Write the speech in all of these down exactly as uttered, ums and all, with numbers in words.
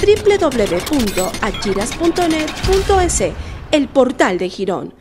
doble u doble u doble u punto achiras punto net punto es, el portal de Girón.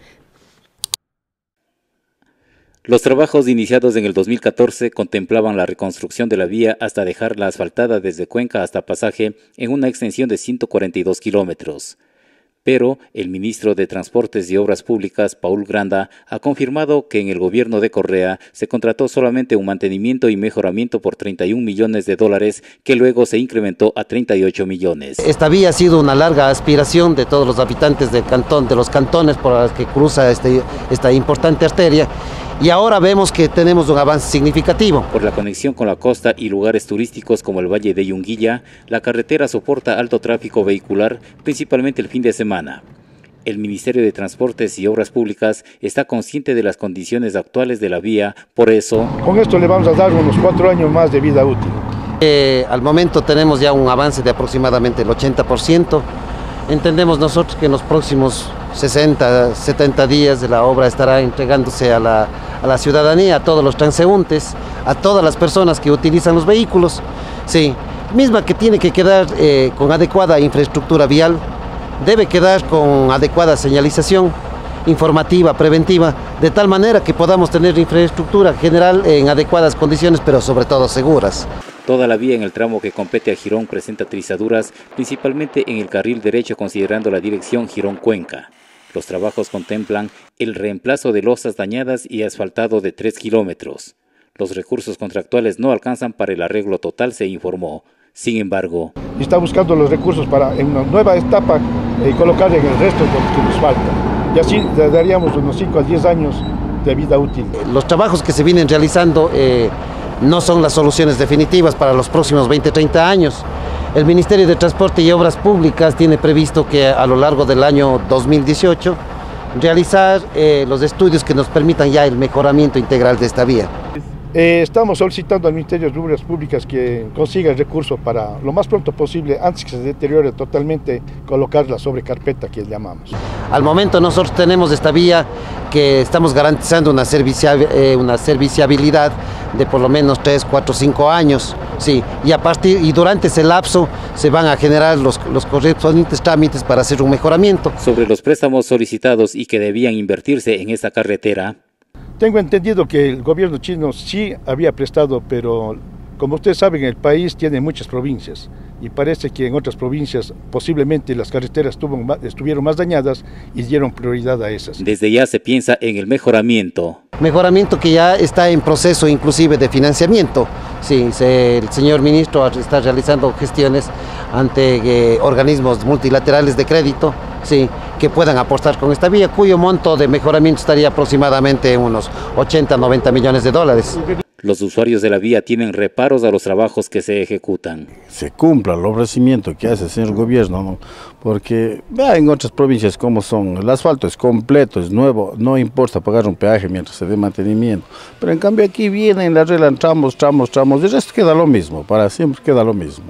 Los trabajos iniciados en el dos mil catorce contemplaban la reconstrucción de la vía hasta dejarla asfaltada desde Cuenca hasta Pasaje en una extensión de ciento cuarenta y dos kilómetros. Pero el ministro de Transportes y Obras Públicas, Paul Granda, ha confirmado que en el gobierno de Correa se contrató solamente un mantenimiento y mejoramiento por treinta y un millones de dólares, que luego se incrementó a treinta y ocho millones. Esta vía ha sido una larga aspiración de todos los habitantes del cantón, de los cantones por los que cruza este, esta importante arteria. Y ahora vemos que tenemos un avance significativo. Por la conexión con la costa y lugares turísticos como el Valle de Yunguilla, la carretera soporta alto tráfico vehicular, principalmente el fin de semana. El Ministerio de Transportes y Obras Públicas está consciente de las condiciones actuales de la vía, por eso... Con esto le vamos a dar unos cuatro años más de vida útil. Eh, al momento tenemos ya un avance de aproximadamente el ochenta por ciento. Entendemos nosotros que en los próximos sesenta, setenta días de la obra estará entregándose a la, a la ciudadanía, a todos los transeúntes, a todas las personas que utilizan los vehículos, sí, misma que tiene que quedar eh, con adecuada infraestructura vial, debe quedar con adecuada señalización informativa, preventiva, de tal manera que podamos tener infraestructura general en adecuadas condiciones, pero sobre todo seguras. Toda la vía en el tramo que compete a Girón presenta trizaduras, principalmente en el carril derecho considerando la dirección Girón-Cuenca. Los trabajos contemplan el reemplazo de losas dañadas y asfaltado de tres kilómetros. Los recursos contractuales no alcanzan para el arreglo total, se informó. Sin embargo... Está buscando los recursos para en una nueva etapa eh, colocar en el resto de lo que nos falta. Y así le daríamos unos cinco a diez años de vida útil. Los trabajos que se vienen realizando eh, no son las soluciones definitivas para los próximos veinte a treinta años. El Ministerio de Transporte y Obras Públicas tiene previsto que a lo largo del año dos mil dieciocho realizar eh, los estudios que nos permitan ya el mejoramiento integral de esta vía. Eh, estamos solicitando al Ministerio de Obras Públicas que consiga el recurso para lo más pronto posible, antes que se deteriore totalmente, colocarla sobre carpeta que llamamos. Al momento nosotros tenemos esta vía que estamos garantizando una, servicia, eh, una serviciabilidad de por lo menos tres, cuatro, cinco años, sí, y a partir y durante ese lapso se van a generar los, los correspondientes trámites para hacer un mejoramiento. Sobre los préstamos solicitados y que debían invertirse en esta carretera. Tengo entendido que el gobierno chino sí había prestado, pero como ustedes saben, el país tiene muchas provincias y parece que en otras provincias posiblemente las carreteras estuvieron más dañadas y dieron prioridad a esas. Desde ya se piensa en el mejoramiento. Mejoramiento que ya está en proceso inclusive de financiamiento. Sí, se, el señor ministro está realizando gestiones ante eh, organismos multilaterales de crédito, sí, que puedan apostar con esta vía, cuyo monto de mejoramiento estaría aproximadamente en unos ochenta, noventa millones de dólares. Los usuarios de la vía tienen reparos a los trabajos que se ejecutan. Se cumpla el ofrecimiento que hace el señor gobierno, ¿no? Porque vea en otras provincias cómo son, el asfalto es completo, es nuevo, no importa pagar un peaje mientras se dé mantenimiento. Pero en cambio aquí vienen, le arreglan tramos, tramos, tramos, de resto queda lo mismo, para siempre queda lo mismo.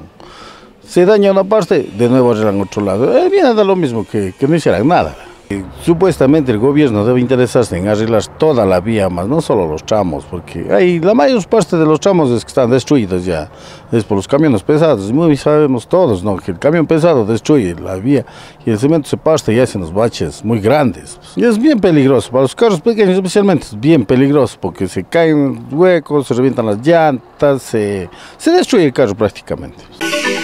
Se daña una parte, de nuevo arreglan otro lado, eh, viene a dar lo mismo que, que no hicieran nada. Supuestamente el gobierno debe interesarse en arreglar toda la vía, más no solo los tramos, porque hay la mayor parte de los tramos es que están destruidos ya, es por los camiones pesados, y muy sabemos todos, ¿no?, que el camión pesado destruye la vía y el cemento se parte y hace unos baches muy grandes. Y es bien peligroso, para los carros pequeños especialmente es bien peligroso, porque se caen huecos, se revientan las llantas, se, se destruye el carro prácticamente.